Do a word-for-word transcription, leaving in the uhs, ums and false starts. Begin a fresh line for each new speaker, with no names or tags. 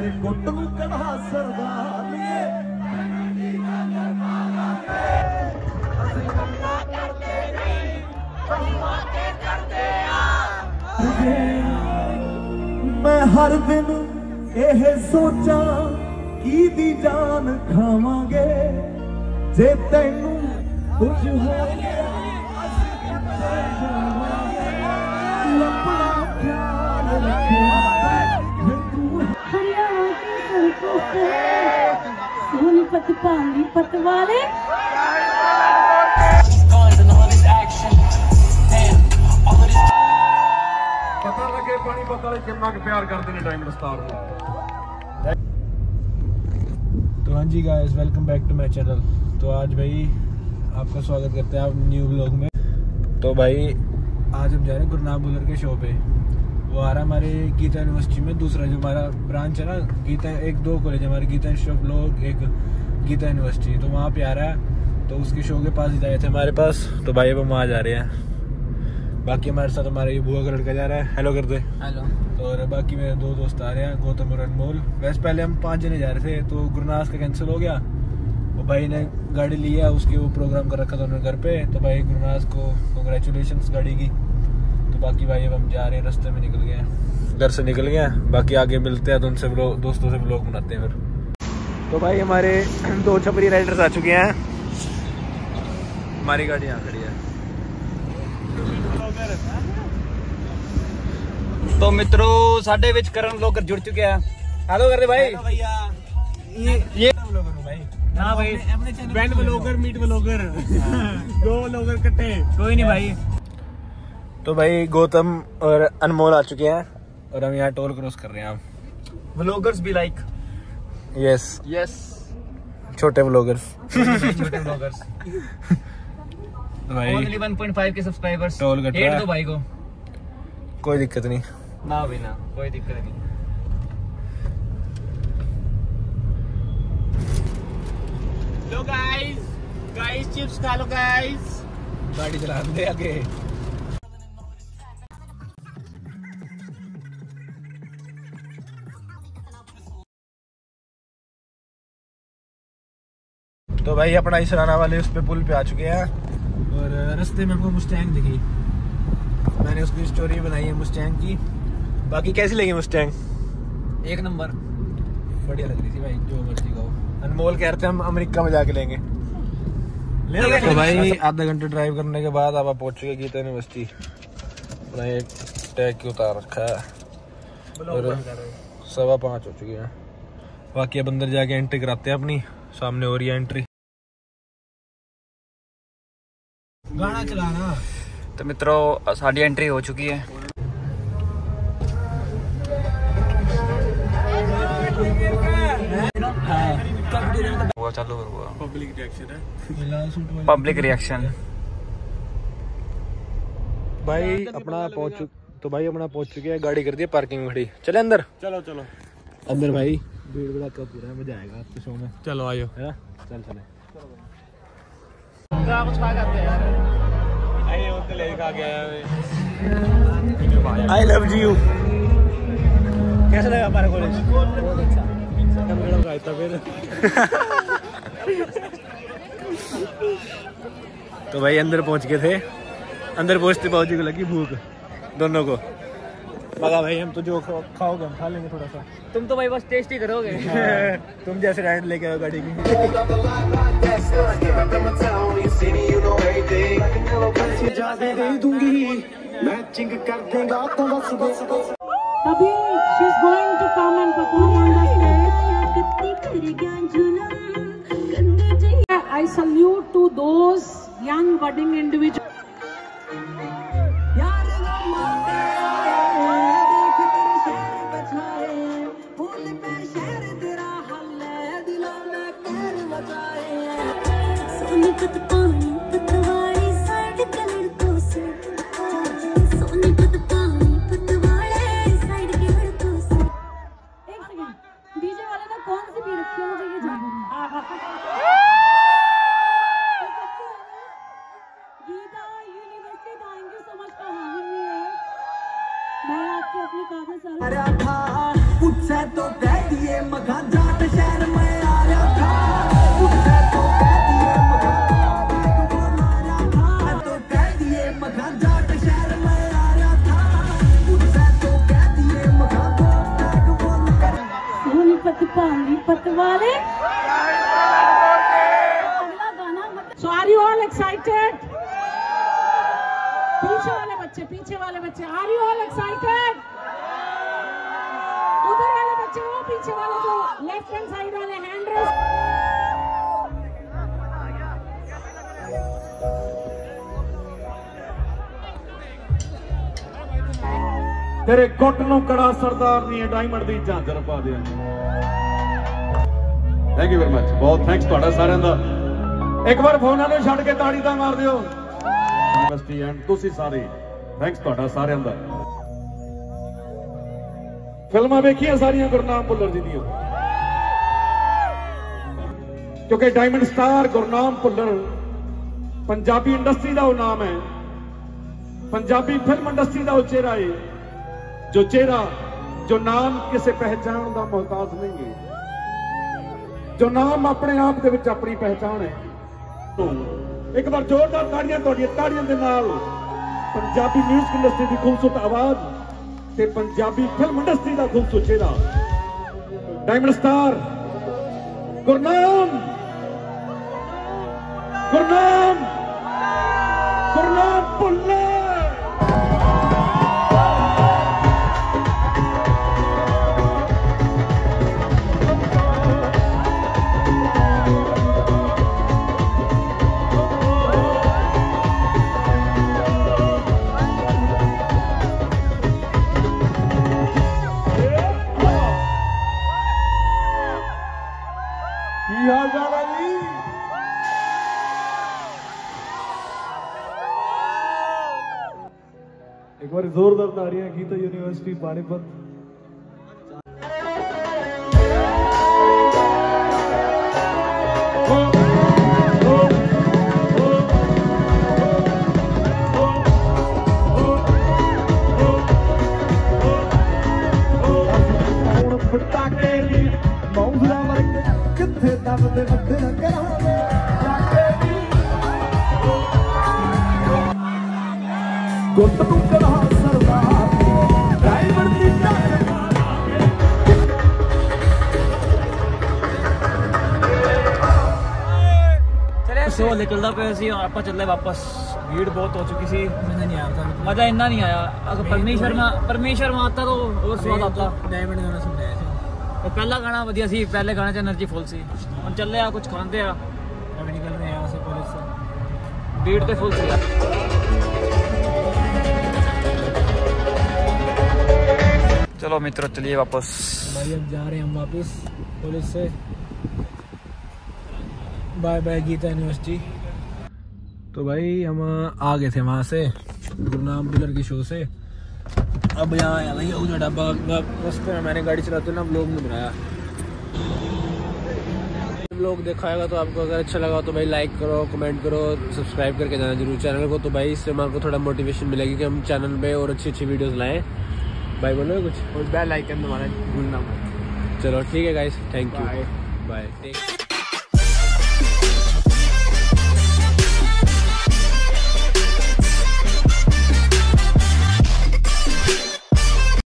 ਸਿਰ ਕੁੱਟ ਨੂੰ ਕੜਾ ਸਰਦਾਰੀਏ ਅਸੀਂ ਕੰਨਾ ਕਰਦੇ ਨਹੀਂ ਕੰਮਾ ਕੇ ਕਰਦੇ ਆ ਮੈਂ ਹਰ ਦਿਨ ਇਹ ਸੋਚਾਂ ਕੀ ਦੀ ਜਾਨ ਖਾਵਾਂਗੇ ਜੇ ਤੈਨੂੰ ਕੁਝ ਹੋ ਗਿਆ ਅਸੀਂ ਕਿੱਥੇ ਜਾਵਾਂਗੇ ਲੱਭਣਾ ਖਿਆਲ ਰੱਖਿਆ सोनीपत पानीपत वाले
पता लगे पानीपत वाले कितना प्यार करते हैं टाइम स्टार में।
तो हाँ जी guys, welcome back to my channel. तो आज भाई आपका स्वागत करते हैं आप न्यू ब्लॉग में। तो भाई आज हम जा रहे हैं गुरनाम बुलर के शो पे। वो आ रहा है हमारे गीता यूनिवर्सिटी में, दूसरा जो हमारा ब्रांच है ना, गीता एक दो कॉलेज हमारे, गीता इंस्टीट्यूट ऑफ लॉ, एक गीता यूनिवर्सिटी। तो वहाँ पे आ रहा है, तो उसके शो के पास ही आए थे हमारे पास। तो भाई अब हम वहाँ जा रहे हैं। बाकी हमारे साथ हमारे बुआ का लड़का जा रहा है, हेलो कर दे। हेलो। तो और बाकी मेरे दो दोस्त आ रहे हैं, गौतम और अनमोल। वैसे पहले हम पाँच जने जा रहे थे, तो गुरनास का कैंसिल हो गया। वो भाई ने गाड़ी लिया, उसकी वो प्रोग्राम कर रखा था उन्होंने घर पे। तो भाई गुरनास को कंग्रेचुलेशंस गाड़ी की। तो बाकी भाई अब हम जा रहे हैं, रास्ते में निकल गए हैं, घर से निकल गए हैं। बाकी आगे मिलते हैं तो उनसे दोस्तों से व्लॉग बनाते हैं फिर। तो भाई हमारे दो छपरी राइडर्स आ चुके हैं, हमारी गाड़ी यहाँ खड़ी है।
तो मित्रों साडे विच करण ब्लॉगर जुड़ चुके हैं। हेलो कर दे भाई। भैया ये ये ब्लॉगर हूं भाई। हां भाई, बैंड ब्लॉगर मीट ब्लॉगर दो ब्लॉगर इकट्ठे। कोई नहीं भाई।
तो भाई गौतम और अनमोल आ चुके हैं और हम यहाँ टोल क्रॉस कर रहे हैं।
ब्लॉगर्स भी लाइक
यस
यस
छोटे ब्लॉगर्स
छोटे ब्लॉगर्स।
भाई
ओनली वन पॉइंट फाइव के सब्सक्राइबर्स।
टोल कट रहा है।
दो भाई को
कोई दिक्कत नहीं
ना भाई ना, कोई दिक्कत नहीं। लो गाइस गाइस चिप्स खा लो गाइस।
गाड़ी चला दे आगे। तो भाई अपना इसराना वाले उस पे पुल पे आ चुके हैं और रास्ते में हमको मुस्टैंग दिखी। मैंने उसकी स्टोरी बनाई है मुस्टैंग की। बाकी कैसी लगी मुस्टैंग?
एक नंबर
बढ़िया लग रही थी भाई, जो मर्जी कहो। अनमोल कह रहे थे हम अमेरिका में जाके लेंगे। तो भाई आधा घंटे ड्राइव करने के बाद अब आप पहुंच चुके गीता यूनिवर्सिटी। अपना एक टैग की उतार रखा है और सवा पाँच हो चुकी है। बाकी अब अंदर जाके एंट्री कराते हैं अपनी। सामने हो रही है एंट्री। गाना चलाना।
तो मित्रों साड़ी एंट्री हो चुकी है। हुआ चालू हुआ
पब्लिक रिएक्शन है,
पब्लिक रिएक्शन।
भाई अपना पहुंच चुके तो भाई अपना पहुंच चुके हैं, गाड़ी कर दी पार्किंग में खड़ी। चले अंदर।
चलो चलो
अंदर भाई भीड़ भड़ा का पूरा मजा आएगा आपके शो में।
चलो आयो
है ना, चल चले। I love you. कैसा लगा हमारा कॉलेज? बहुत अच्छा। तो भाई अंदर पहुंच गए थे। अंदर पहुंचते बाबूजी को लगी भूख, दोनों को। मगा भाई हम तो जो खाओगे हम खा लेंगे थोड़ा सा।
तुम तो भाई बस टेस्ट ही करोगे।
तुम जैसे राइड लेके आओ गाड़ी की।
अभी she is going to come and perform on the stage. I salute to those young budding individuals. DJ वाले ने कौन सी भी रखी है मुझे ये जानना है। Geeta university, thank you so much for having me here. मैं आपके अपने कागज सारे पूछे तो दे दिए पानीपत वाले। अगला गाना so are you all excited? पीछे वाले बच्चे पीछे वाले बच्चे आर यू ऑल एक्साइटेड? उधर वाले बच्चे वो पीछे वाले जो लेफ्ट हैंड साइड वाले हैंड रेस।
तेरे गुੱਟ ਨੂੰ ਕੜਾ ਸਰਦਾਰ ਨੀ ਡਾਇਮੰਡ ਦੀ ਝਾਂਜਰ ਪਾ ਦੇ। ਥੈਂਕ ਯੂ ਵੈਰੀ ਮਚ, ਬਹੁਤ ਥੈਂਕਸ ਤੁਹਾਡਾ ਸਾਰਿਆਂ ਦਾ। ਇੱਕ ਵਾਰ ਫੋਨਾਂ ਨੂੰ ਛੱਡ ਕੇ ਤਾੜੀ ਤਾਂ ਮਾਰ ਦਿਓ। ਯੂਨੀਵਰਸਿਟੀ ਐਂਡ ਤੁਸੀਂ ਸਾਰੇ ਥੈਂਕਸ ਤੁਹਾਡਾ ਸਾਰਿਆਂ ਦਾ। ਫਿਲਮਾਂ ਵੇਖੀਆਂ ਸਾਰੀਆਂ ਗੁਰਨਾਮ ਭੁੱਲਰ ਜੀ ਦੀਆਂ, ਕਿਉਂਕਿ diamond star Gurnam Bhullar Punjabi industry ਦਾ ਉਹ ਨਾਮ ਹੈ, ਪੰਜਾਬੀ ਫਿਲਮ ਇੰਡਸਟਰੀ ਦਾ ਉਹ ਚਿਹਰਾ ਹੈ, जो चेहरा जो नाम किसी पहचान का मोहताज नहीं है, जो नाम अपने आप दे विच अपनी पहचान है। तो एक बार जोरदार ताड़ियां तुहाडियां ताड़ियां दे नाल पंजाबी म्यूजिक इंडस्ट्री की खूबसूरत आवाज ते पंजाबी फिल्म इंडस्ट्री का खूबसूरत चेहरा डायमंड स्टार गुरनाम गुरनाम गुरनाम भुल्लर।
एक बार जोरदार ताड़ियां गीता यूनिवर्सिटी पानीपत।
सो निकलता पे सी आप चले वापस। भीड़ बहुत हो चुकी सी, मजा नहीं आया। मजा इन्ना नहीं आया। अगर परमेश्वर में परमेश्वर में आता तो और स्वाद आता। डायमंड गाना सुन रहे थे, तो पहला गाना वधिया सी, पहले गाने च एनर्जी फुल सी। हम चले आ कुछ खाते आ, अभी निकल रहे हैं यहाँ से कॉलेज से। भीड़ तो फुल सी। चलो मित्रों चलिए वापस।
भाई अब जा रहे हैं हम वापस कॉलेज से। Bye bye Geeta university. तो भाई हम आ गए थे वहाँ से गुरनाम भुल्लर की शो से। अब यहाँ आया भाई उधर ढाबा रास्ते में मैंने गाड़ी चलाते ना व्लॉग नहीं बनाया। व्लॉग देखा होगा तो आपको अगर अच्छा लगा तो भाई लाइक करो, कमेंट करो, सब्सक्राइब करके जाना जरूर चैनल को। तो भाई इससे हमारे को थोड़ा मोटिवेशन मिलेगी कि हम चैनल पे और अच्छी अच्छी वीडियोस लाएं। भाई बोलो कुछ, और बेल आइकन दबाना भूलना मत। चलो ठीक है गाइस, थैंक यू, बाय।